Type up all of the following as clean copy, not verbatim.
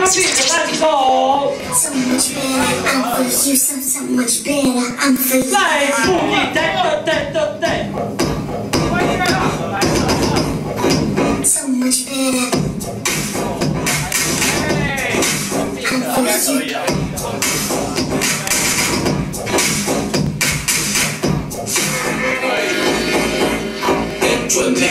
Beats Let's go。 So much better, I'm for you, so much better, I'm for you. 来，不一对。 So much better. I'm for you. 准备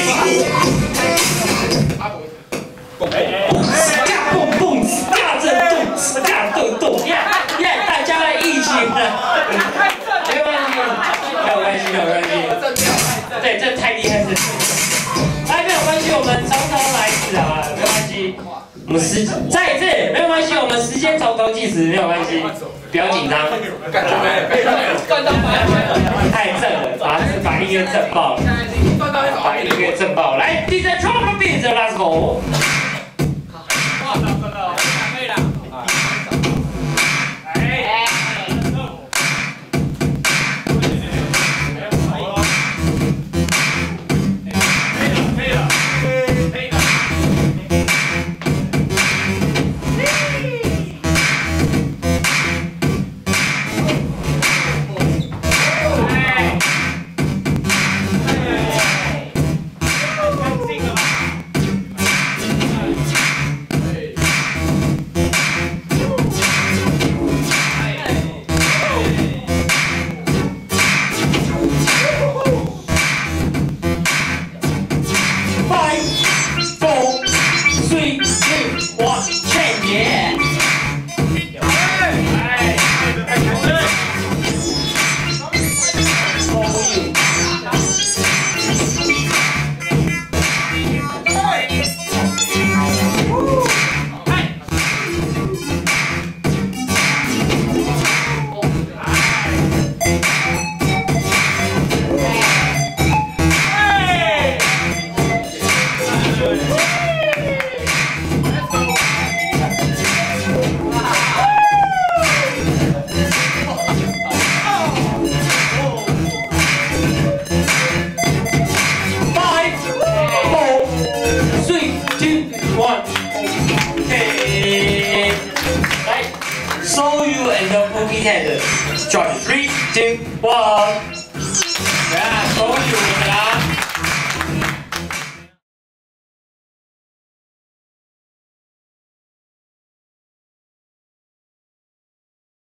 大家一起的，没关系，对，这太厉害了，没有关系，我们从头来一次好了，没关系，我们再一次，没有关系，我们时间从头计时，没有关系，不要紧张，太正了，把音乐震爆了，把音乐震爆，来 ，DJ Trouble Beats Let's go。 Show you and the boogie head. George, 3, 2, 1. Yeah, show you 啦。